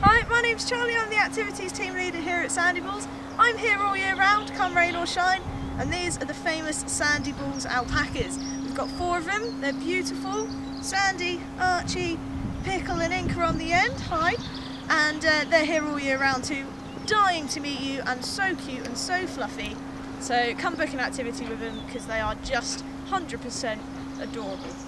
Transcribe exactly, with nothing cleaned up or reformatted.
Hi, my name's Charlie, I'm the activities team leader here at Sandy Bulls. I'm here all year round, come rain or shine, and these are the famous Sandy Bulls alpacas. We've got four of them, they're beautiful. Sandy, Archie, Pickle and Inca on the end, hi. And uh, they're here all year round too, dying to meet you and so cute and so fluffy. So come book an activity with them because they are just one hundred percent adorable.